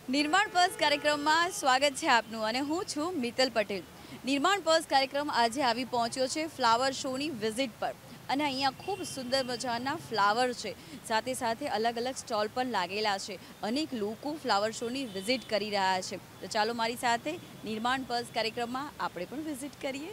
નિર્માણ પર્સ કાર્યક્રમમાં સ્વાગત છે આપનું અને હું છું મિત્તલ પટેલ। નિર્માણ પર્સ કાર્યક્રમ આજે આવી પહોંચ્યો છે ફ્લાવર શોની વિઝિટ પર અને અહીંયા ખૂબ સુંદર મજાના ફ્લાવર છે, સાથે સાથે અલગ અલગ સ્ટોલ પણ લાગેલા છે। અનેક લોકો ફ્લાવર શોની વિઝિટ કરી રહ્યા છે, તો ચાલો મારી સાથે નિર્માણ પર્સ કાર્યક્રમમાં આપણે પણ વિઝિટ કરીએ।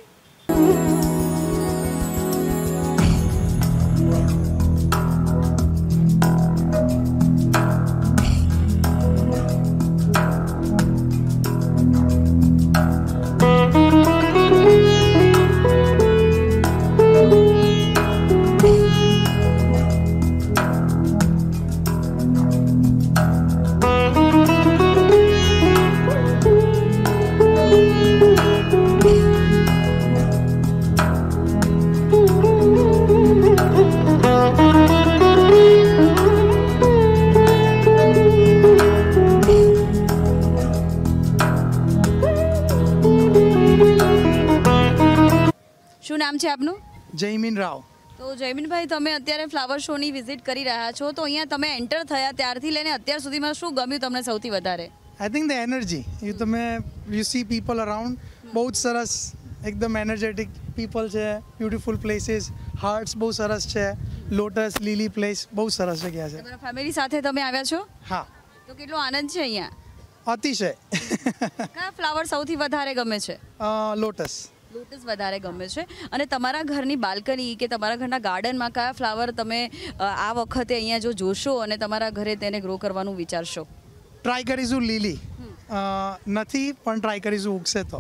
શું નામ છે આપનું? જયમીન રાવ। તો જયમીનભાઈ, તમે અત્યારે ફ્લાવર શોની વિઝિટ કરી રહ્યા છો, તો અહીંયા તમે એન્ટર થયા ત્યારથી લઈને અત્યાર સુધીમાં શું ગમ્યું તમને સૌથી વધારે? I think the energy you see people around, બહુ જ સરસ, એકદમ એનર્જેટિક પીપલ છે, બ્યુટીફુલ પ્લેસીસ, હાર્ટ્સ બહુ સરસ છે, લોટસ લીલી પ્લેસ બહુ સરસ જગ્યા છે। તમારા ફેમિલી સાથે તમે આવ્યા છો? હા। તો કેટલો આનંદ છે અહીંયા? અતિશય। કયા ફ્લાવર સૌથી વધારે ગમે છે? લોટસ। લોટસ વધારે ગમે છે। અને તમારા ઘરની બાલ્કની કે તમારા ઘરના ગાર્ડનમાં કયા ફ્લાવર તમે આ વખતે અહીંયા જો જોશો અને તમારા ઘરે તેને ગ્રો કરવાનું વિચારશો? ટ્રાય કરીશું લીલી, નથી પણ ટ્રાય કરીશું ઉગશે તો।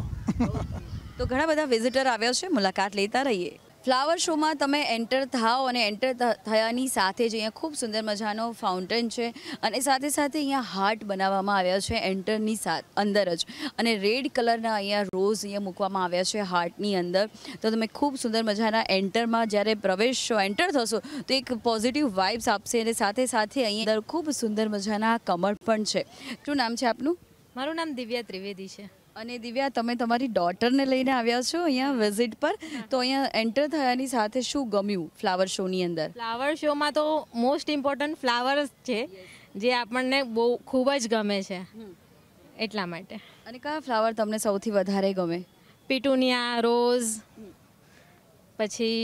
તો ઘણા બધા વિઝિટર આવ્યા છે, મુલાકાત લેતા રહીએ। ફ્લાવર શોમાં તમે એન્ટર થાઓ અને એન્ટર થયાની સાથે જ અહીંયા ખૂબ સુંદર મજાનો ફાઉન્ટેન છે અને સાથે સાથે અહીંયા હાર્ટ બનાવવામાં આવ્યા છે એન્ટરની અંદર જ, અને રેડ કલરના અહીંયા રોઝ અહીંયા મૂકવામાં આવ્યા છે હાર્ટની અંદર। તો તમે ખૂબ સુંદર મજાના એન્ટરમાં જ્યારે પ્રવેશશો, એન્ટર થશો તો એક પોઝિટિવ વાઇબ્સ આપશે અને સાથે સાથે અહીંયા અંદર ખૂબ સુંદર મજાના કમળ પણ છે। શું નામ છે આપનું? મારું નામ દિવ્યા ત્રિવેદી છે। અને દિવ્યા, તમે તમારી ડોટરને લઈને આવ્યા છો અહીંયા વિઝિટ પર, તો અહીંયા એન્ટર થયાની સાથે શું ગમ્યું ફ્લાવર શોની અંદર? ફ્લાવર શોમાં તો મોસ્ટ ઇમ્પોર્ટન્ટ ફ્લાવર્સ છે જે આપણને બહુ ખૂબ જ ગમે છે, એટલા માટે। અને કયા ફ્લાવર તમને સૌથી વધારે ગમે? પિટુનિયા, રોઝ, પછી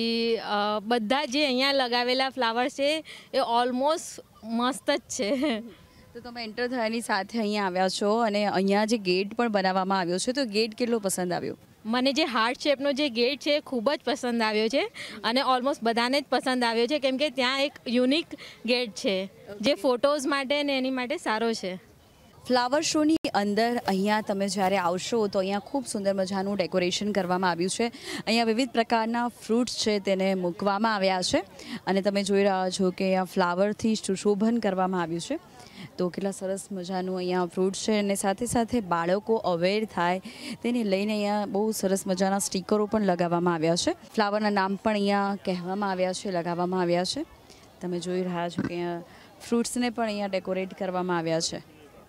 બધા જે અહીંયા લગાવેલા ફ્લાવર્સ છે એ ઓલમોસ્ટ મસ્ત જ છે। તો તમે એન્ટર થયાની સાથે અહીંયા આવ્યા છો અને અહીંયા જે ગેટ પણ બનાવવામાં આવ્યો છે, તો ગેટ કેટલો પસંદ આવ્યો? મને જે હાર્ટ શેપનો જે ગેટ છે ખૂબ જ પસંદ આવ્યો છે અને ઓલમોસ્ટ બધાને જ પસંદ આવ્યો છે, કેમ કે ત્યાં એક યુનિક ગેટ છે જે ફોટોઝ માટે ને એની માટે સારો છે। ફ્લાવર શોની અંદર અહીંયા તમે જ્યારે આવશો તો અહીંયા ખૂબ સુંદર મજાનું ડેકોરેશન કરવામાં આવ્યું છે। અહીંયા વિવિધ પ્રકારના ફ્રૂટ્સ છે તેને મૂકવામાં આવ્યા છે અને તમે જોઈ રહ્યા છો કે અહીંયા ફ્લાવરથી સુશોભન કરવામાં આવ્યું છે। તો કેટલા સરસ મજાનું અહીંયા ફ્રૂટ છે અને સાથે સાથે બાળકો અવેર થાય તેને લઈને અહીંયા બહુ સરસ મજાના સ્ટીકરો પણ લગાવવામાં આવ્યા છે। ફ્લાવરના નામ પણ અહીંયા કહેવામાં આવ્યા છે, લગાવવામાં આવ્યા છે। તમે જોઈ રહ્યા છો કે અહીંયા ફ્રૂટ્સને પણ અહીંયા ડેકોરેટ કરવામાં આવ્યા છે।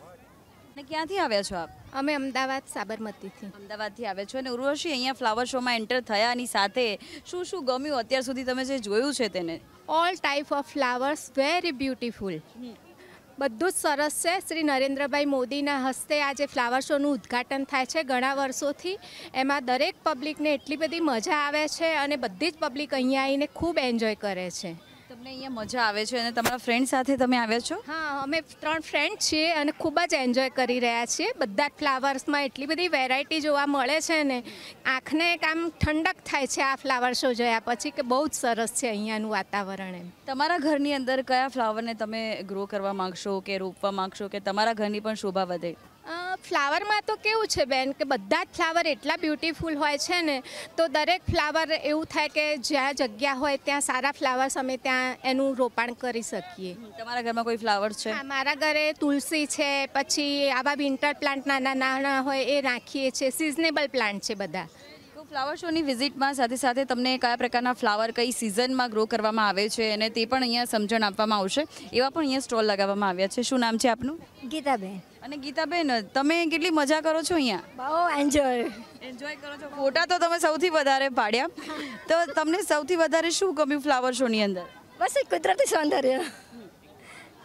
અને ક્યાંથી આવ્યા છો આપ? અમે અમદાવાદ સાબરમતીથી। અમદાવાદથી આવ્યા છો। અને ઉર્વશી, અહીંયા ફ્લાવર શોમાં એન્ટર થયાની સાથે શું શું ગમ્યું અત્યાર સુધી તમે જે જોયું છે તેને? All type of flowers, very beautiful, બધું જ સરસ છે। શ્રી નરેન્દ્રભાઈ મોદીના હસ્તે આજે ફ્લાવર શોનું ઉદ્ઘાટન થાય છે ઘણા વર્ષોથી। એમાં દરેક પબ્લિકને એટલી બધી મજા આવે છે અને બધી જ પબ્લિક અહીંયા આવીને ખૂબ એન્જોય કરે છે। તમને અહીંયા મજા આવે છે અને તમારા ફ્રેન્ડ સાથે તમે આવ્યા છો? હા, અમે 3 ફ્રેન્ડ છીએ અને ખૂબ જ એન્જોય કરી રહ્યા છીએ। બધા જ ફ્લાવર્સમાં એટલી બધી વેરાયટી જોવા મળે છે ને, આંખને આમ ઠંડક થાય છે આ ફ્લાવર શો જોયા પછી કે બહુ જ સરસ છે અહીંયાનું વાતાવરણ। એમ તમારા ઘરની અંદર કયા ફ્લાવરને તમે ગ્રો કરવા માંગશો કે રોપવા માંગશો કે તમારા ઘરની પણ શોભા વધે? ફ્લાવરમાં તો કેવું છે બેન કે બધા જ ફ્લાવર એટલા બ્યુટીફુલ હોય છે ને, તો દરેક ફ્લાવર એવું થાય કે જ્યાં જગ્યા હોય ત્યાં સારા ફ્લાવર્સ અમે ત્યાં એનું રોપાણ કરી શકીએ। તમારા ઘરમાં કોઈ ફ્લાવર્સ છે? હા, મારા ઘરે તુલસી છે, પછી આવા વિન્ટર પ્લાન્ટ નાના નાના હોય એ રાખીએ છીએ, સિઝનેબલ પ્લાન્ટ છે બધા। તો ફ્લાવર શોની વિઝિટમાં સાથે સાથે તમને કયા પ્રકારના ફ્લાવર કઈ સિઝનમાં ગ્રો કરવામાં આવે છે અને તે પણ અહીંયા સમજણ આપવામાં આવશે, એવા પણ અહીંયા સ્ટોલ લગાવવામાં આવ્યા છે। શું નામ છે આપનું? ગીતાબેન। અને ગીતાબેન, તમે કેટલી મજા કરો છો અહીંયા? બહુ એન્જોય કરો છો। ફોટા તો તમે સૌથી વધારે પાડ્યા, તો તમને સૌથી વધારે શું ગમ્યું ફ્લાવર શોની અંદર? બસ કુદરતી સૌંદર્ય,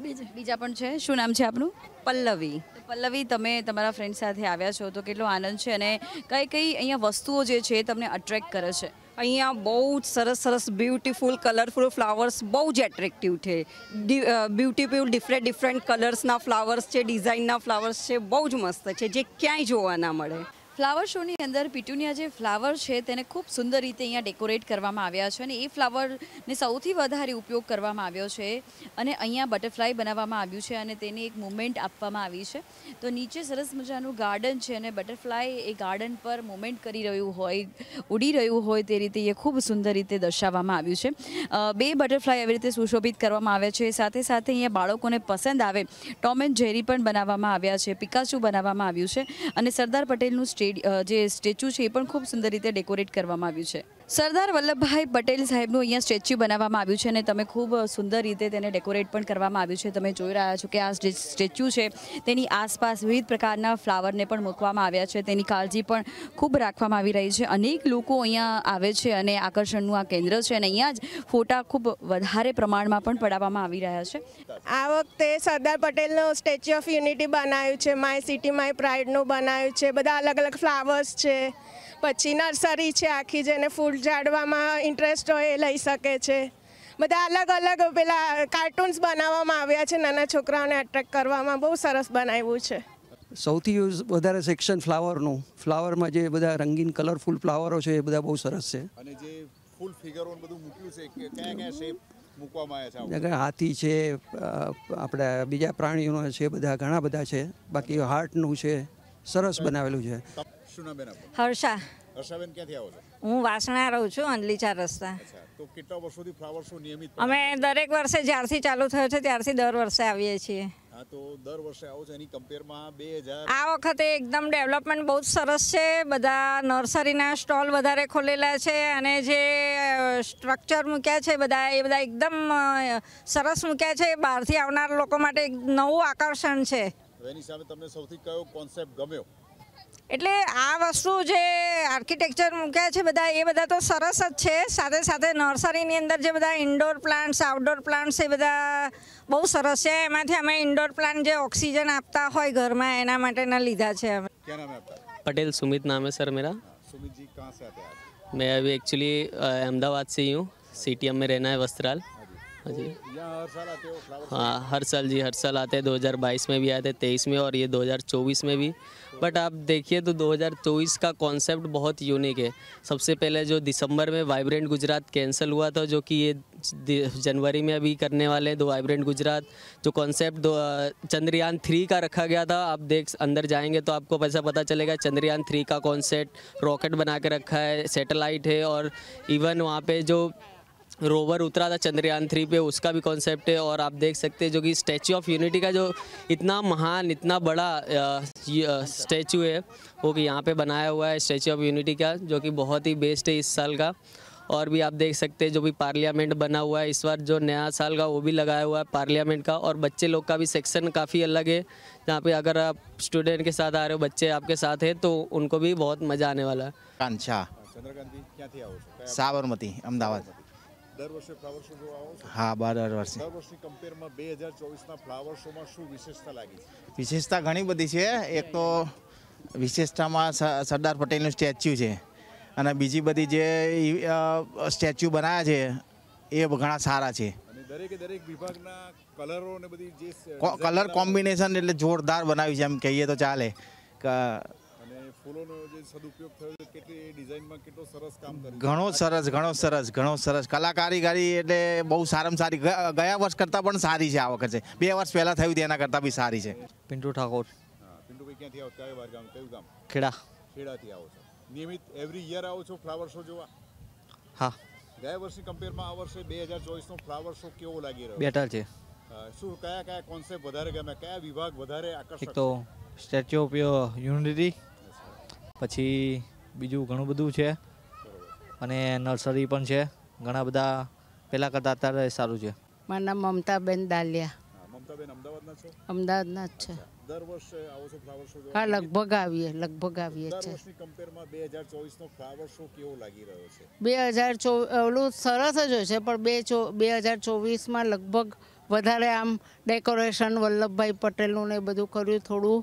બીજા પણ છે. શું નામ છે આપનું? પલ્લવી. પલ્લવી, તમે તમારા ફ્રેન્ડ સાથે આવ્યા છો તો કેટલો આનંદ છે અને કઈ કઈ અહીંયા વસ્તુઓ જે છે તમને અટ્રેક્ટ કરે છે? અહીંયા બહુ જ સરસ સરસ બ્યુટીફુલ કલરફુલ ફ્લાવર્સ બહુ જ એટ્રેક્ટિવ છે. બ્યુટીફુલ ડિફરન્ટ કલર્સના ફ્લાવર્સ છે, ડિઝાઇનના ફ્લાવર્સ છે, બહુ જ મસ્ત છે, જે ક્યાંય જોવા ના મળે. ફ્લાવર શોની અંદર પિટુનિયા જે ફ્લાવર છે તેને ખૂબ સુંદર રીતે અહીંયા ડેકોરેટ કરવામાં આવ્યા છે અને એ ફ્લાવરને સૌથી વધારે ઉપયોગ કરવામાં આવ્યો છે અને અહીંયા બટરફ્લાય બનાવવામાં આવ્યું છે અને તેને એક મુવમેન્ટ આપવામાં આવી છે. તો નીચે સરસ મજાનું ગાર્ડન છે અને બટરફ્લાય એ ગાર્ડન પર મુવમેન્ટ કરી રહ્યું હોય, ઉડી રહ્યું હોય તે રીતે એ ખૂબ સુંદર રીતે દર્શાવવામાં આવ્યું છે. બે બટરફ્લાય આવી રીતે સુશોભિત કરવામાં આવે છે. સાથે સાથે અહીંયા બાળકોને પસંદ આવે ટોમ એન્ડ જેરી પણ બનાવવામાં આવ્યા છે, પિકાચુ બનાવવામાં આવ્યું છે અને સરદાર પટેલનું જે સ્ટેચ્યુ છે એ પણ ખૂબ સુંદર રીતે ડેકોરેટ કરવામાં આવ્યું છે. સરદાર વલ્લભભાઈ પટેલ સાહેબનું અહીંયા સ્ટેચ્યુ બનાવવામાં આવ્યું છે અને તમે ખૂબ સુંદર રીતે તેને ડેકોરેટ પણ કરવામાં આવ્યું છે. તમે જોઈ રહ્યા છો કે આ સ્ટેચ્યુ છે તેની આસપાસ વિવિધ પ્રકારના ફ્લાવરને પણ મૂકવામાં આવ્યા છે. તેની કાળજી પણ ખૂબ રાખવામાં આવી રહી છે. અનેક લોકો અહીંયા આવે છે અને આકર્ષણનું આ કેન્દ્ર છે અને અહીંયા જ ફોટા ખૂબ વધારે પ્રમાણમાં પણ પડાવવામાં આવી રહ્યા છે. આ વખતે સરદાર પટેલનું સ્ટેચ્યુ ઓફ યુનિટી બનાવ્યું છે, માય સિટી માય પ્રાઇડનું બનાવ્યું છે. બધા અલગ અલગ ફ્લાવર્સ છે, પછી નર્સરી છે આખી, જેને ફૂલ ઝાડવામાં ઇન્ટરેસ્ટ હોય એ લઈ શકે છે. બધા અલગ અલગ પેલા કાર્ટૂન્સ બનાવવામાં આવ્યા છે નાના છોકરાઓને એટ્રેક્ટ કરવામાં. બહુ સરસ બનાવ્યું છે. સૌથી વધારે સેક્શન ફ્લાવરનું, ફ્લાવરમાં જે બધા રંગીન કલરફુલ ફ્લાવરો છે એ બધા બહુ સરસ છે. અને જે ફૂલ ફિગરો બધું મૂક્યું છે કે કયા કયા શેપ મૂકવામાં આવ્યા છે? હાથી છે, આપણે બીજા પ્રાણીઓનો છે, બધા ઘણા બધા છે. બાકી હાર્ટનું છે, સરસ બનાવેલું છે. શું નામ બેન આપનું? હર્ષા. હર્ષાબેન ક્યાંથી આવો છો? હું વાસણા રહું છું, અંડલી 4 રસ્તા. તો કેટલા વર્ષોથી ફ્લાવર શો નિયમિત? અમે દરેક વર્ષે જ્યારથી ચાલુ થયો છે ત્યારથી દર વર્ષે આવીએ છીએ. હા, તો દર વર્ષે આવો છો, એની કમ્પેરમાં 2000 આ વખતે એકદમ ડેવલપમેન્ટ બહુ જ સરસ છે. બધા નર્સરીના સ્ટોલ વધારે ખોલેલા છે અને જે સ્ટ્રક્ચર મૂક્યા છે બધા એ બધા એકદમ સરસ મૂક્યા છે. બહારથી આવનાર લોકો માટે એક નવું આકર્ષણ છે. એની સામે તમને સૌથી કયો કોન્સેપ્ટ ગમ્યો? એટલે આ વસ્તુ જે આર્કિટેક્ચર મૂક્યા છે બધા એ બધા તો સરસ જ છે. સાથે સાથે નર્સરીની અંદર જે બધા ઇન્ડોર પ્લાન્ટ્સ, આઉટડોર પ્લાન્ટ્સ એ બધા બહુ સરસ છે. એમાંથી અમે ઇન્ડોર પ્લાન્ટ જે ઓક્सीजन આપતા હોય ઘરમાં એના માટેના લીધા છે અમે. क्या नाम है आपका? पटेल सुमित नाम है सर मेरा. सुमित जी कहाँ से आते हैं आप? मैं अभी एक्चुअली अहमदाबाद से ही हूँ. सीटीएम में रहना है वस्त्राल. हाँ जी. यहाँ हर साल आते हो फ्लावर? हाँ, हर साल जी, हर साल आते हैं. 2022 में भी आए थे, 23 में और ये 2024 में भी. बट आप देखिए तो 2024 का कॉन्सेप्ट बहुत यूनिक है. सबसे पहले जो दिसंबर में वाइब्रेंट गुजरात कैंसिल हुआ था, जो कि ये जनवरी में अभी करने वाले हैं, 2 वाइब्रेंट गुजरात. जो कॉन्सेप्ट चंद्रयान 3 का रखा गया था, आप अंदर जाएंगे तो आपको ऐसा पता चलेगा चंद्रयान 3 का कॉन्सेप्ट रॉकेट बना के रखा है, सैटेलाइट है और इवन वहाँ पे जो रोवर उतरा था चंद्रयान 3 पे उसका भी कॉन्सेप्ट है. और आप देख सकते हैं जो कि स्टैचू ऑफ यूनिटी का जो इतना महान, इतना बड़ा स्टैचू है वो कि यहाँ पे बनाया हुआ है स्टैचू ऑफ यूनिटी का, जो कि बहुत ही बेस्ट है इस साल का. और भी आप देख सकते हैं जो भी पार्लियामेंट बना हुआ है इस बार, जो नया साल का वो भी लगाया हुआ है पार्लियामेंट का. और बच्चे लोग का भी सेक्शन काफ़ी अलग है, जहाँ पे अगर आप स्टूडेंट के साथ आ रहे हो, बच्चे आपके साथ हैं, तो उनको भी बहुत मज़ा आने वाला है. ચંદ્રકાંતભાઈ ક્યાંથી આવો છો? સાબરમતી, અમદાવાદ. દર વર્ષે ફ્લાવર શો જોવા આવો છો? હા, દર વર્ષે. દર વર્ષની કમ્પેરમાં 2024ના ફ્લાવર શોમાં શું વિશેષતા લાગી? વિશેષતા ઘણી બધી છે. એક તો વિશેષતામાં સરદાર પટેલનું સ્ટેચ્યુ છે અને બીજી બધી જે સ્ટેચ્યુ બનાવ્યા છે એ ઘણા સારા છે. અને દરેક વિભાગના કલરો ને બધી જે કલર કોમ્બિનેશન એટલે જોરદાર બનાવ્યું છે એમ કહીએ તો ચાલે. અને ફૂલોનો જે સદુપયોગ થયો છે, કેટલી ડિઝાઇનમાં કેટલો સરસ કામ કર્યું. ઘણો સરસ કલાકારીગરી એટલે બહુ સારામાં સારી. ગયા વર્ષ કરતાં પણ સારી છે આ વખતે. 2 વર્ષ પહેલાં થયું તેના કરતાં બી સારી છે. પિન્ટુ ઠાકોર. હા, પિન્ટુભાઈ ક્યાંથી આવો? કયું ગામ? કયું ગામ? ખેડા. ખેડાથી આવો છો. નિયમિત એવરી યર આવો છો ફ્લાવર શો જોવા? હા. ગયા વર્ષની કમ્પેરમાં આ વર્ષે 2024નો ફ્લાવર શો કેવો લાગી રહ્યો? બેટર છે. શું કયા કોન્સેપ્ટ વધારે ગમે? કયા વિભાગ વધારે આકર્ષક? એક તો સ્ટેચ્યુ ઓફ યુનિટી, પછી બીજું ઘણું બધું છે અને નર્સરી પણ છે. ઘણા બધા પહેલાં કરતાં અત્યારે સારું છે. મારું નામ મમતાબેન દાલિયા. મમતાબેન અમદાવાદના છો? અમદાવાદના જ છે. દર વર્ષે આવો છો ફ્લાવર શો જોવા? હા, લગભગ આવીએ છે. દર વર્ષની કમ્પેરમાં 2024નો ફ્લાવર શો કેવો લાગી રહ્યો છે? 2024 ઓલું સરસ જ હોય છે, પણ 2024માં લગભગ વધારે આમ ડેકોરેશન વલ્લભભાઈ પટેલનું ને એ બધું કર્યું થોડું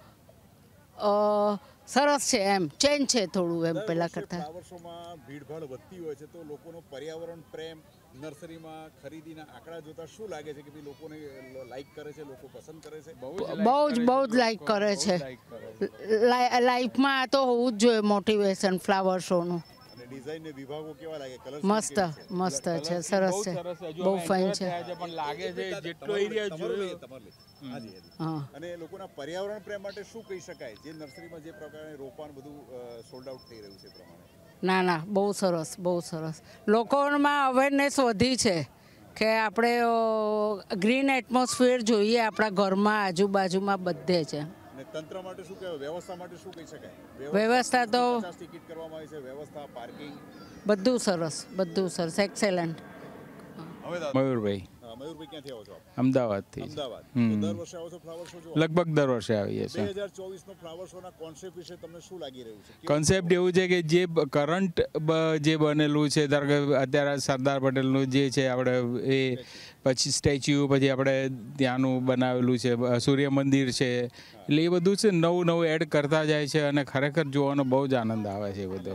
સરસ છે એમ ચેન્જ છે થોડું એમ પહેલાં કરતાં. ફ્લાવર શોમાં ભીડભાડ વધતી હોય છે તો લોકોનો પર્યાવરણ પ્રેમ નર્સરીમાં ખરીદીના આંકડા જોતા શું લાગે છે કે ભાઈ લોકોને લાઈક કરે છે, લોકો પસંદ કરે છે? બહુ જ લાઈક કરે છે. લાઈફમાં આ તો હોવું જ જોઈએ મોટિવેશન ફ્લાવર શોનું. ડિઝાઇન ને વિભાગો કેવા લાગે? કલર મસ્ત મસ્ત છે, સરસ છે, બહુ ફાઇન છે. પણ લાગે છે જેટલો એરિયા જોયો. અને લોકોના પર્યાવરણ પ્રેમ માટે શું કહી શકાય જે નર્સરીમાં જે પ્રકારે રોપાણ બધું સોલ્ડ આઉટ થઈ રહ્યું છે પ્રમાણે? ના બહુ સરસ, બહુ સરસ. લોકોમાં અવેરનેસ વધી છે કે આપણે ગ્રીન એટમોસ્ફિયર જોઈએ આપણા ઘરમાં, આજુબાજુમાં બધે છે. તંત્ર માટે શું કહેવાય? વ્યવસ્થા માટે શું કહી શકાય? વ્યવસ્થા તો ટિકિટ કરવામાં આવી છે, વ્યવસ્થા, પાર્કિંગ બધું સરસ, એક્સેલન્ટ. મયુરભાઈ. મયુરભાઈ ક્યાંથી આવો છો? અમદાવાદથી. અમદાવાદ. દર વર્ષે આવો છો ફ્લાવર શો જોવા? લગભગ દર વર્ષે આવીએ છીએ. 2024 નો ફ્લાવર શો ના કોન્સેપ્ટ વિશે તમને શું લાગી રહ્યું છે? કોન્સેપ્ટ એવું છે કે જે કરંટ જે બનેલું છે, ધારો કે અત્યારે સરદાર પટેલનું જે છે આપણે એ, પછી સ્ટેચ્યુ, પછી આપણે ત્યાંનું બનાવેલું છે સૂર્ય મંદિર છે, એટલે એ બધું છે નવું એડ કરતા જાય છે અને ખરેખર જોવાનો બહુ જ આનંદ આવે છે. એ બધો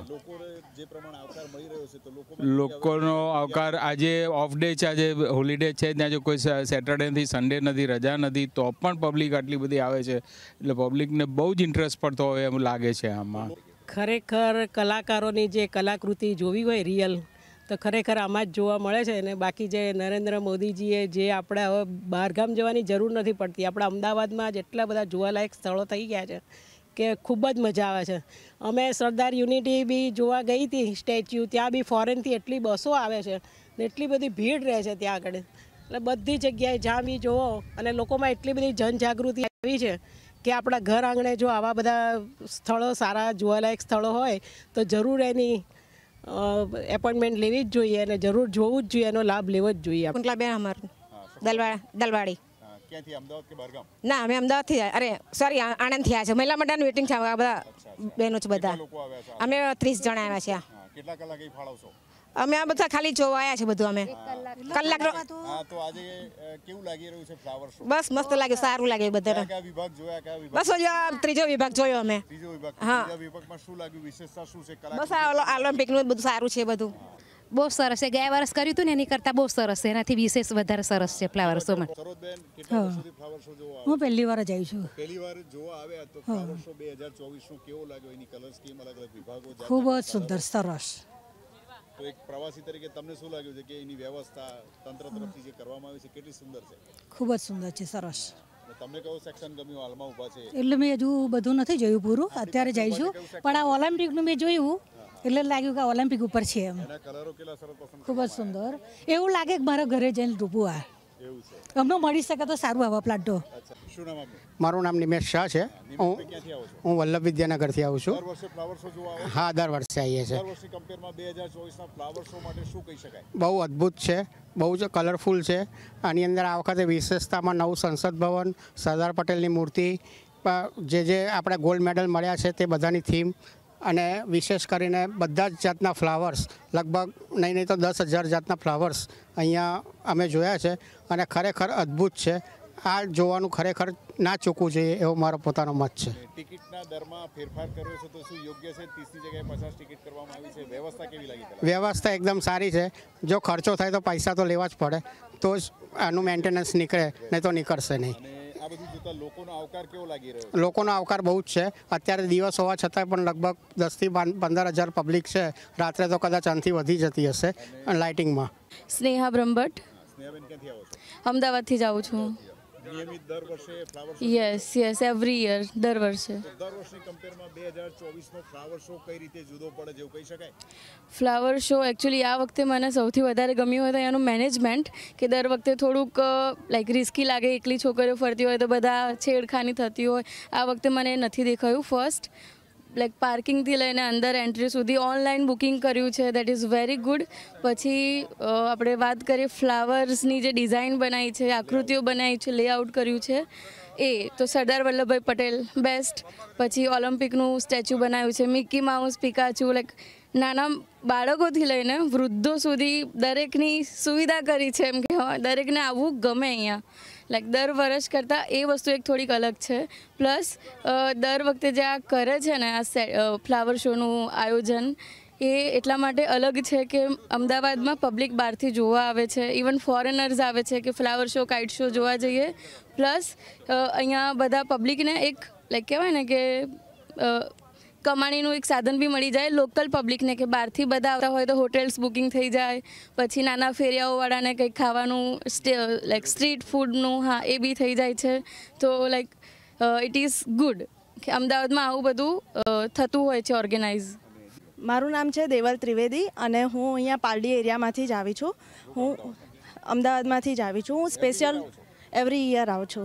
લોકોનો આવકાર, આજે ઓફ ડે છે, આજે હોલિડે છે, ત્યાં જો કોઈ સેટરડેથી સન્ડે નથી, રજા નથી, તો પણ પબ્લિક આટલી બધી આવે છે, એટલે પબ્લિકને બહુ જ ઇન્ટરેસ્ટ પડતો હોય એમ લાગે છે આમાં. ખરેખર કલાકારોની જે કલાકૃતિ જોવી હોય રિયલ, તો ખરેખર આમાં જ જોવા મળે છે. અને બાકી જે નરેન્દ્ર મોદીજીએ જે આપણે હવે બહારગામ જવાની જરૂર નથી પડતી, આપણા અમદાવાદમાં જેટલા બધા જોવાલાયક સ્થળો થઈ ગયા છે કે ખૂબ જ મજા આવે છે. અમે સરદાર યુનિટી બી જોવા ગઈ હતી સ્ટેચ્યુ, ત્યાં બી ફોરેનથી એટલી બસો આવે છે ને એટલી બધી ભીડ રહે છે ત્યાં આગળ. એટલે બધી જગ્યાએ જ્યાં બી જોવો અને લોકોમાં એટલી બધી જનજાગૃતિ આવી છે કે આપણા ઘર આંગણે જો આવા બધા સ્થળો, સારા જોવાલાયક સ્થળો હોય તો જરૂર એની એપોઇન્ટમેન્ટ લેવી જ જોઈએ અને જરૂર જોવું જ જોઈએ, એનો લાભ લેવો જ જોઈએ. કુંટલાબેન અમર દલવાડી. ક્યાંથી? અમદાવાદ કે બહારગામ? ના, અમે અમદાવાદથી, અરે સોરી આણંદથી આવ્યા છે. મહિલા મંડળનું મીટિંગ છે, આ બધા બહેનો છે બધા. અમે 30 જણા આવ્યા છે. કેટલા કલાક ફાળવશો? અમે આ બધા ખાલી જોવા આવ્યા છે બધું. અમે કલાક. તો આજે કેવું લાગી રહ્યું છે ફ્લાવર શો? બસ મસ્ત લાગ્યું, સારું લાગે બધાને. કયા વિભાગ જોયા? કયા વિભાગ? બસ ત્રીજો વિભાગ જોયો અમે. ત્રીજો વિભાગ. ત્રીજા વિભાગમાં શું લાગ્યું? વિશેષતા શું છે? બસ આ ઓલિમ્પિકનું બધું સારું છે બધું. બહુ સરસ છે. ગયા વર્ષ કર્યું હતું ને એની કરતાં બહુ સરસ છે, એનાથી વિશેષ વધારે સરસ છે ફ્લાવર શોમાં. હું પહેલી વાર જ આવી છું. પહેલી વાર જોવા આવ્યા તો ફ્લાવર શો 2024 નો કેવો લાગ્યો? એની કલર સ્કીમ, અલગ અલગ વિભાગો ખૂબ જ સુંદર, સરસ. તો એક પ્રવાસી તરીકે તમને શું લાગ્યું છે કે એની વ્યવસ્થા તંત્ર તરફથી જે કરવામાં આવી છે કેટલી સુંદર છે? ખૂબ જ સુંદર છે, સરસ. તમને કયો સેક્શન ગમ્યું હાલમાં ઊભા છે? એટલે મેં હજુ બધું નથી જોયું પૂરું, અત્યારે જઈશું. પણ આ ઓલિમ્પિકનું મેં જોયું એટલે લાગ્યું કે ઓલિમ્પિક ઉપર છે એમ. ખૂબ જ સુંદર. એવું લાગે કે મારા ઘરે જઈને રૂપું આ અમને મળી શકે તો સારું. આવા પ્લાન્ટો. મારું નામ નિમેશ શાહ છે. હું વલ્લભ વિદ્યાનગરથી આવું છું. હા, દર વર્ષે આવીએ છીએ. બહુ અદ્ભુત છે, બહુ જ કલરફુલ છે. આની અંદર આ વખતે વિશેષતામાં નવું સંસદ ભવન, સરદાર પટેલની મૂર્તિ, જે આપણે ગોલ્ડ મેડલ મળ્યા છે તે બધાની થીમ, અને વિશેષ કરીને બધા જ જાતના ફ્લાવર્સ, લગભગ નહીં તો 10,000 જાતના ફ્લાવર્સ અહીંયા અમે જોયા છે અને ખરેખર અદ્ભુત છે. આ જોવાનું ખરેખર ના ચૂકવું જોઈએ એવો મારો પોતાનો મત છે. ટિકિટના દરમાં ફેરફાર કર્યો છે તો શું યોગ્ય છે? 30ની જગ્યાએ 50 ટિકિટ કરવામાં આવી છે. વ્યવસ્થા કેવી લાગી? વ્યવસ્થા એકદમ સારી છે. જો ખર્ચો થાય તો પૈસા તો લેવા જ પડે, તો જ આનું મેન્ટેનન્સ નીકળે, નહીં તો નીકળશે નહીં. આ બધું જોતા લોકોનો આવકાર કેવો લાગી રહ્યો? લોકોનો આવકાર બહુ જ છે. અત્યારે દિવસ હોવા છતાં પણ લગભગ 10થી 15,000 પબ્લિક છે. રાત્રે તો કદાચ આનાથી વધી જતી હશે લાઇટિંગમાં. સ્નેહા બ્રહ્મભટ્ટ. સ્નેહાબેન ક્યાંથી આવો છો? અમદાવાદથી જ આવું છું. નિયમિત દર વર્ષે flower show? Yes, every year, દર વર્ષે. દર વર્ષની કમ્પેરમાં 2024 નો ફ્લાવર શો કઈ રીતે જુદો પડે જેવું કહી શકાય? ફ્લાવર શો એકચ્યુઅલી આ વખતે મને સૌથી વધારે ગમ્યું હોય તો એનું મેનેજમેન્ટ, કે દર વખતે થોડુંક લાઈક રિસ્કી લાગે, એકલી છોકરીઓ ફરતી હોય તો બધા છેડખાની થતી હોય. આ વખતે મને નથી દેખાયું. ફર્સ્ટ લાઈક પાર્કિંગથી લઈને અંદર એન્ટ્રી સુધી ઓનલાઈન બુકિંગ કર્યું છે, દેટ ઇઝ વેરી ગુડ. પછી આપણે વાત કરીએ ફ્લાવર્સની જે ડિઝાઇન બનાવી છે, આકૃતિઓ બનાવી છે, લેઆઉટ કર્યું છે, એ તો સરદાર વલ્લભભાઈ પટેલ બેસ્ટ. પછી ઓલિમ્પિકનું સ્ટેચ્યુ બનાવ્યું છે, મિકી માઉસ, પિકાચુ, લાઈક નાના બાળકોથી લઈને વૃદ્ધો સુધી દરેકની સુવિધા કરી છે, એમ કે દરેકને આવવું ગમે અહીંયા. લાઈક દર વર્ષ કરતાં એ વસ્તુ એક થોડીક અલગ છે. પ્લસ દર વખતે જે આ કરે છે ને આ ફ્લાવર શોનું આયોજન, એ એટલા માટે અલગ છે કે અમદાવાદમાં પબ્લિક બહારથી જોવા આવે છે, ઇવન ફોરેનર્સ આવે છે કે ફ્લાવર શો, કાઇટ શો જોવા જઈએ. પ્લસ અહીંયા બધા પબ્લિકને એક લાઈક કહેવાય ને કે કમાણીનું એક સાધન બી મળી જાય લોકલ પબ્લિકને, કે બહારથી બધા આવતા હોય તો હોટેલ્સ બુકિંગ થઈ જાય, પછી નાના ફેરિયાઓવાળાને કંઈક ખાવાનું લાઈક સ્ટ્રીટ ફૂડનું, હા, એ બી થઈ જાય છે. તો લાઈક ઇટ ઇઝ ગુડ કે અમદાવાદમાં આવું બધું થતું હોય છે ઓર્ગેનાઇઝ. મારું નામ છે દેવલ ત્રિવેદી અને હું અહીંયા પાલડી એરિયામાંથી જ આવી છું. હું અમદાવાદમાંથી જ આવી છું. હું સ્પેશિયલ એવરી યર આવું છું.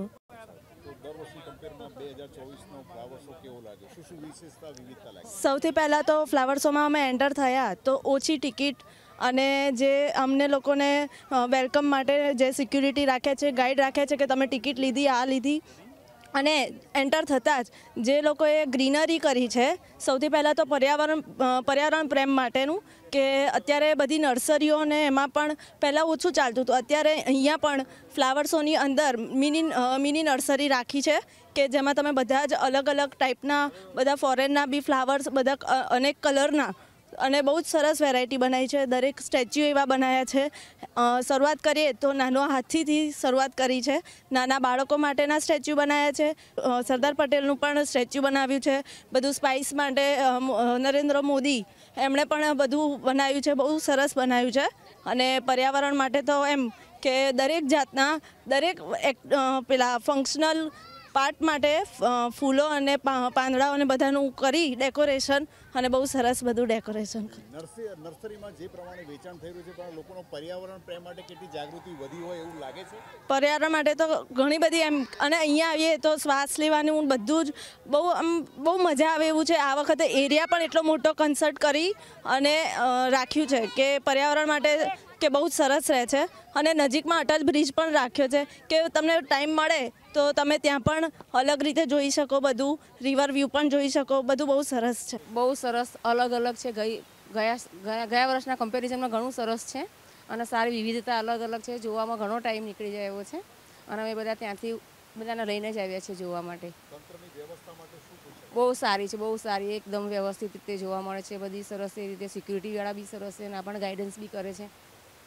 સૌથી પહેલાં તો ફ્લાવર શોમાં અમે એન્ટર થયા તો ઓછી ટિકિટ અને જે અમને લોકોને વેલકમ માટે જે સિક્યુરિટી રાખે છે, ગાઈડ રાખે છે કે તમે ટિકિટ લીધી, આ લીધી, અને એન્ટર થતાં જ જે લોકોએ ગ્રીનરી કરી છે, સૌથી પહેલાં તો પર્યાવરણ પ્રેમ માટેનું, કે અત્યારે બધી નર્સરીઓને એમાં પણ પહેલાં ઓછું ચાલતું હતું, અત્યારે અહીંયા પણ ફ્લાવર શોની અંદર મિની નર્સરી રાખી છે કે જેમાં તમે બધા જ અલગ અલગ ટાઈપના બધા ફોરેનના બી ફ્લાવર્સ, બધા અનેક કલરના, અને બહુ જ સરસ વેરાયટી બનાવી છે. દરેક સ્ટેચ્યુ એવા બનાવ્યા છે. શરૂઆત કરીએ તો નાનો હાથીથી શરૂઆત કરી છે. નાના બાળકો માટેના સ્ટેચ્યુ બનાવ્યા છે. સરદાર પટેલનું પણ સ્ટેચ્યુ બનાવ્યું છે. બધું સ્પાઇસ માટે નરેન્દ્ર મોદી એમણે પણ બધું બનાવ્યું છે. બહુ સરસ બનાવ્યું છે. અને પર્યાવરણ માટે તો એમ કે દરેક જાતના દરેક પેલા ફંક્શનલ પાર્ટ માટે ફૂલો અને પાંદડાઓને બધાનું કરી ડેકોરેશન, અને બહુ સરસ બધું ડેકોરેશન. નર્સરીમાં જે પ્રમાણે વેચાણ થઈ રહ્યું છે, પણ લોકોનો પર્યાવરણ પ્રેમ માટે કેટલી જાગૃતિ વધી હોય એવું લાગે છે? પર્યાવરણ માટે તો ઘણી બધી એમ, અને અહીંયા આવીએ તો શ્વાસ લેવાનું બધું જ બહુ મજા આવે એવું છે. આ વખતે એરિયા પણ એટલો મોટો કન્સર્ટ કરી અને રાખ્યું છે કે પર્યાવરણ માટે કે બહુ જ સરસ રહે છે. અને નજીકમાં અટલ બ્રિજ પણ રાખ્યો છે કે તમને ટાઈમ મળે તો તમે ત્યાં પણ અલગ રીતે જોઈ શકો, બધું રિવર વ્યૂ પણ જોઈ શકો, બધું બહુ સરસ છે. બહુ સરસ, અલગ અલગ છે. ગયા વર્ષના કમ્પેરિઝનમાં ઘણું સરસ છે અને સારી વિવિધતા અલગ અલગ છે. જોવામાં ઘણો ટાઈમ નીકળી જાય એવો છે અને અમે બધા ત્યાંથી બધાને લઈને જ આવ્યા છીએ જોવા માટે. બહુ સારી છે, બહુ સારી, એકદમ વ્યવસ્થિત રીતે જોવા મળે છે. બધી સરસ એ રીતે સિક્યુરિટીવાળા બી સરસ છે અને આપણને ગાઈડન્સ બી કરે છે.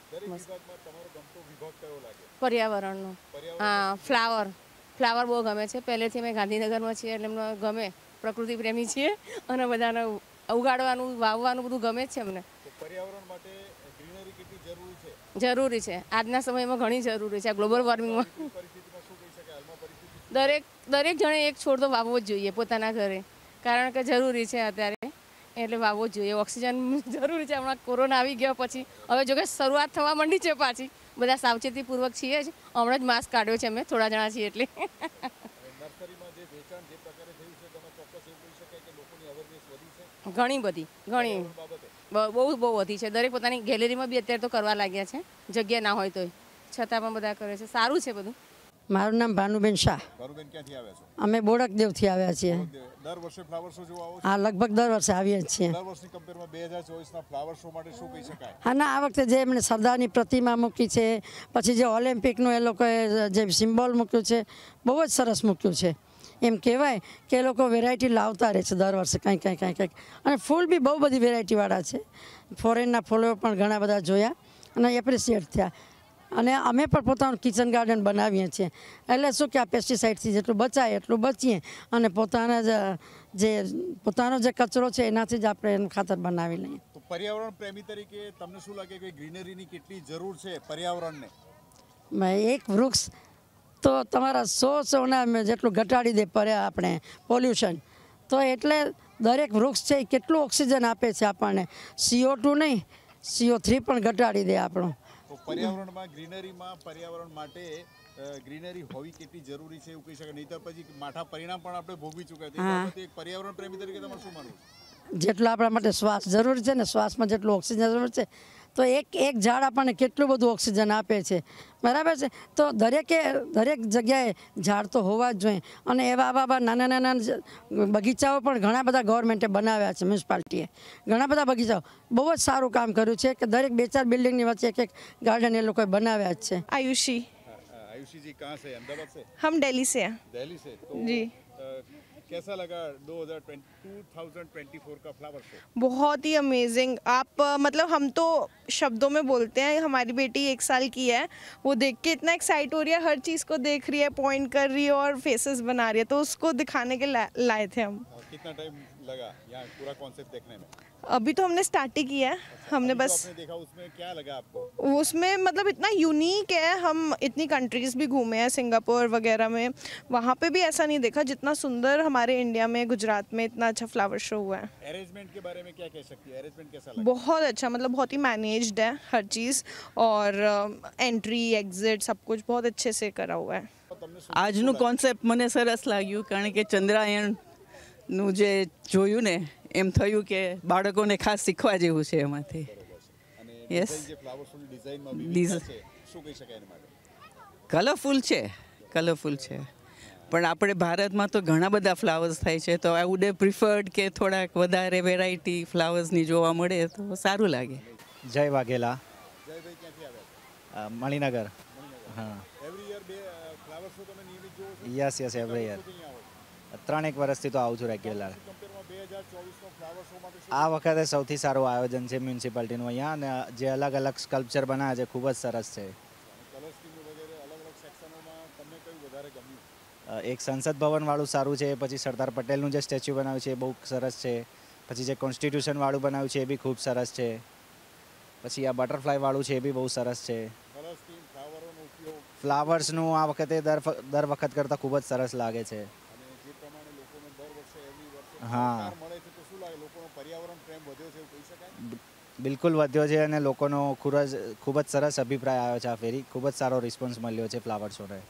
પર્યાવરણનું, હા, ફ્લાવર બહુ ગમે છે. પહેલેથી અમે ગાંધીનગરમાં છીએ એટલે અમને ગમે, પ્રકૃતિ પ્રેમી છીએ અને બધાને ઉગાડવાનું, વાવવાનું બધું ગમે જ છે અમને. પર્યાવરણ માટે ગ્રીનરી કેટલી જરૂરી છે? જરૂરી છે, આજના સમયમાં ઘણી જરૂરી છે. આ ગ્લોબલ વોર્મિંગમાં દરેક જણે એક છોડ તો વાવવો જ જોઈએ પોતાના ઘરે, કારણ કે જરૂરી છે અત્યારે, એટલે વાવવો જ જોઈએ. ઓક્સિજન જરૂરી છે. હમણાં કોરોના આવી ગયો પછી હવે જોકે શરૂઆત થવા માંડી છે પાછી, બધા સાવચેતીપૂર્વક છીએ જ. હમણાં જ માસ્ક કાઢ્યો છે અમે, થોડા જણા છીએ એટલે. ઘણી બધી, ઘણી બહુ વધી છે. દરેક પોતાની ગેલેરીમાં બી અત્યારે તો કરવા લાગ્યા છે, જગ્યા ના હોય તોય, છતાં પણ બધા કરે છે. સારું છે બધું. મારું નામ ભાનુબેન શાહ. ભાનુબેન ક્યાંથી આવ્યા છો? અમે બોડકદેવથી આવ્યા છીએ. દર વર્ષે ફ્લાવર શો જોવા આવો છો? હા, લગભગ દર વર્ષે આવીએ છીએ. દર વર્ષની કમ્પેરમાં 2024ના ફ્લાવર શો માટે શું કહી શકાય? હા ના, આ વખતે જે એમણે સરદારની પ્રતિમા મૂકી છે, પછી જે ઓલિમ્પિકનું એ લોકોએ જે સિમ્બોલ મૂક્યું છે, બહુ જ સરસ મૂક્યું છે. એમ કહેવાય કે એ લોકો વેરાયટી લાવતા રહે છે દર વર્ષે કંઈક. અને ફૂલ બી બહુ બધી વેરાયટીવાળા છે. ફોરેનના ફૂલો પણ ઘણા બધા જોયા અને એપ્રિસિએટ થયા. અને અમે પણ પોતાનું કિચન ગાર્ડન બનાવીએ છીએ. એટલે શું કે આ પેસ્ટિસાઇડથી જેટલું બચાય એટલું બચીએ અને પોતાનો જે કચરો છે એનાથી જ આપણે એનું ખાતર બનાવી લઈએ. તો પર્યાવરણ પ્રેમી તરીકે તમને શું લાગે કે ગ્રીનરીની કેટલી જરૂર છે પર્યાવરણને? એક વૃક્ષ તો તમારા 100 જેટલું ઘટાડી દે આપણે પોલ્યુશન. તો એટલે દરેક વૃક્ષ છે એ કેટલું ઓક્સિજન આપે છે આપણને. CO2 નહીં, CO3 પણ ઘટાડી દે આપણું. તો પર્યાવરણમાં ગ્રીનરીમાં પર્યાવરણ માટે ગ્રીનરી હોવી કેટલી જરૂરી છે એવું કહી શકાય, નહીંતર પછી માઠા પરિણામ પણ આપણે ભોગવી ચૂક્યા છે. એક પર્યાવરણ પ્રેમી તરીકે તમારે શું માનવું? જેટલું આપણા માટે શ્વાસ જરૂરી છે ને, શ્વાસમાં જેટલું ઓક્સિજન જરૂર છે, તો તો એક ઝાડ આપણને કેટલું બધું ઓક્સિજન આપે છે, બરાબર છે. તો દરેક જગ્યાએ ઝાડ તો હોવા જ જોઈએ. અને આવા નાના નાના બગીચાઓ પણ ઘણા બધા ગવર્મેન્ટે બનાવ્યા છે, મ્યુનિસિપાલિટીએ ઘણા બધા બગીચાઓ. બહુ જ સારું કામ કર્યું છે કે દરેક 2-4 બિલ્ડિંગની વચ્ચે એક ગાર્ડન એ લોકોએ બનાવ્યા જ છે. आयुषी जी कहाँ से? अहमदाबाद से? हम दिल्ली से हैं। दिल्ली से तो जी। कैसा लगा 2024 का फ्लावर शो? बहुत ही अमेजिंग। आप मतलब हम तो शब्दों में बोलते हैं। हमारी बेटी 1 साल की है, वो देख के इतना एक्साइट हो रही है, हर चीज़ को देख रही है, पॉइंट कर रही है और फेसेस बना रही है, तो उसको दिखाने के लाए थे हम। कितना टाइम लगा यहाँ पूरा कॉन्सेप्ट देखने में? अभी तो हमने स्टार्ट ही किया है। हमने बस आपने देखा, उसमें क्या लगा आपको? उसमें मतलब इतना यूनिक है। हम इतनी कंट्रीज भी घूमे हैं, सिंगापुर वगैरह में, वहाँ पे भी ऐसा नहीं देखा जितना सुंदर हमारे इंडिया में, गुजरात में इतना अच्छा फ्लावर शो हुआ है। अरेंजमेंट के बारे में क्या कह सकती है? अरेंजमेंट कैसा लगा? बहुत अच्छा, मतलब बहुत ही मैनेज्ड है हर चीज़, और एंट्री एग्जिट सब कुछ बहुत अच्छे से करा हुआ है। આજનું કોન્સેપ્ટ મને સરસ લાગ્યું, કારણ કે ચંદ્રાયણનું જે જોયું ને એમ થયું કે બાળકોને ખાસ શીખવા જેવું છે એમાંથી. યસ, કલરફુલ છે, કલરફુલ છે. પણ આપણે ભારતમાં તો ઘણા બધા ફ્લાવર્સ થાય છે, તો આઈ વુડ હેવ પ્રિફર્ડ કે થોડાક વધારે વેરાયટી ફ્લાવર્સની જોવા મળે તો સારું લાગે. જય વાઘેલા, મણિનગર. હા, યસ યસ, એવરી યર 3-1 વર્ષથી તો આવું છું રેગ્યુલર. આ વખતે સૌથી સારું આયોજન છે મ્યુનિસિપાલિટીનું અહીંયા, અને જે અલગ અલગ સ્કલ્પચર બનાવ્યા છે ખૂબ જ સરસ છે. એક સંસદ ભવન વાળું સારું છે, પછી સરદાર પટેલનું જે સ્ટેચ્યુ બનાવ્યું છે એ બહુ સરસ છે, પછી જે કોન્સ્ટિટ્યુશન વાળું બનાવ્યું છે એ બી ખૂબ સરસ છે, પછી આ બટરફ્લાય વાળું છે એ બી બહુ સરસ છે. ફ્લાવર્સનું આ વખતે દર વખત કરતાં ખૂબ જ સરસ લાગે છે. હા, બિલકુલ વધ્યો છે, અને લોકોનો ખૂબ જ સરસ અભિપ્રાય આવ્યો છે. આ ફેરી ખૂબ જ સારો રિસ્પોન્સ મળ્યો છે ફ્લાવર શોને.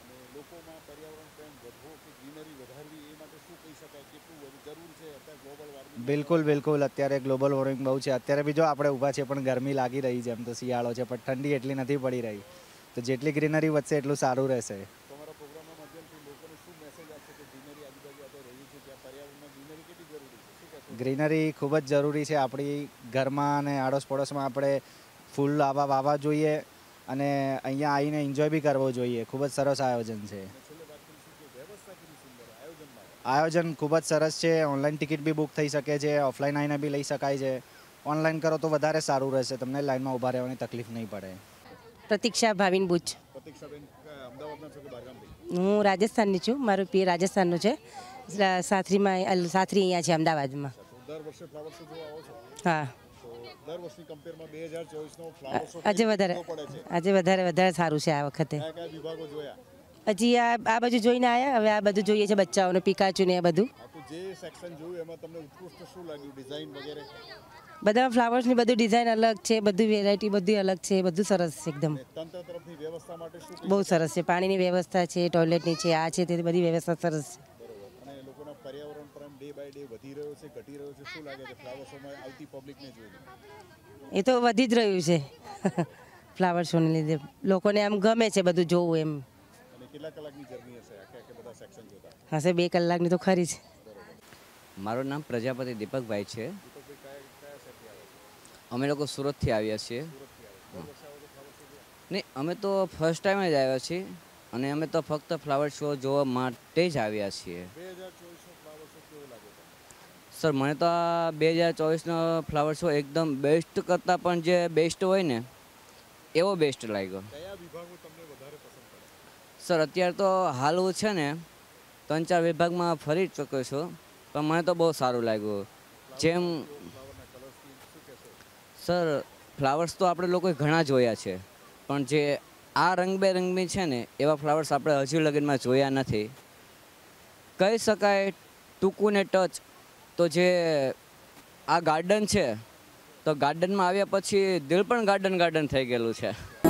બિલકુલ બિલકુલ, અત્યારે ગ્લોબલ વોર્મિંગ બહુ છે. અત્યારે બી જો આપણે ઊભા છે પણ ગરમી લાગી રહી છે, એમ તો શિયાળો છે પણ ઠંડી એટલી નથી પડી રહી, તો જેટલી ગ્રીનરી વધશે એટલું સારું રહેશે. ગ્રીનરી ખૂબ જ જરૂરી છે આપણી ઘરમાં અને આડોશ પડોશમાં. આપણે ફૂલ વાવવા જોઈએ અને અહીંયા આવીને એન્જોય બી કરવો જોઈએ. ખૂબ જ સરસ આયોજન છે. આયોજન ખૂબ જ સરસ છે. ઓનલાઈન ટિકિટ બી બુક થઈ શકે છે, ઓફલાઈન આવીને બી લઈ શકાય છે. ઓનલાઈન કરો તો વધારે સારું રહેશે, તમને લાઈનમાં ઊભા રહેવાની તકલીફ નહીં પડે. પ્રતીક્ષા ભાવિન બુચ. હું રાજસ્થાનની છું, મારું પિયર રાજસ્થાનનું છે. સાસરી અહીંયા છે અમદાવાદમાં. હા, આજે વધારે સારું છે આ વખતે. હજી આ બાજુ જોઈને આવ્યા, હવે આ બધું જોઈએ છે બચ્ચાઓને, પિકાચુ ને એ બધું. બધા ફ્લાવર્સની બધું ડિઝાઇન અલગ છે, બધું વેરાયટી બધી અલગ છે, બધું સરસ છે એકદમ. બહુ સરસ છે. પાણીની વ્યવસ્થા છે, ટોયલેટની છે, આ છે, તે બધી વ્યવસ્થા સરસ છે. એ તો વધી જ રહ્યું છે ફ્લાવર શોને લીધે. લોકોને આમ ગમે છે બધું જોવું એમ. હશે 2 કલાકની તો ખરી છે. મારું નામ પ્રજાપતિ દીપકભાઈ છે. અમે લોકો સુરતથી આવ્યા છીએ. નહીં, અમે તો ફર્સ્ટ ટાઈમ જ આવ્યા છીએ, અને અમે તો ફક્ત ફ્લાવર શો જોવા માટે જ આવ્યા છીએ. સર, મને તો આ 2024નો ફ્લાવર શો એકદમ બેસ્ટ કરતાં પણ જે બેસ્ટ હોય ને એવો બેસ્ટ લાગ્યો. સર, અત્યારે તો હાલ હું છે ને 3-4 વિભાગમાં ફરી ચૂક્યો છું, પણ મને તો બહુ સારું લાગ્યું. જેમ સર, ફ્લાવર્સ તો આપણે લોકોએ ઘણા જોયા છે, પણ જે આ રંગબેરંગી છે ને એવા ફ્લાવર્સ આપણે હજુ લગીનમાં જોયા નથી. કહી શકાય ટૂંકું ને ટચ તો જે આ ગાર્ડન છે, તો ગાર્ડનમાં આવ્યા પછી દિલ પણ ગાર્ડન થઈ ગયેલું છે.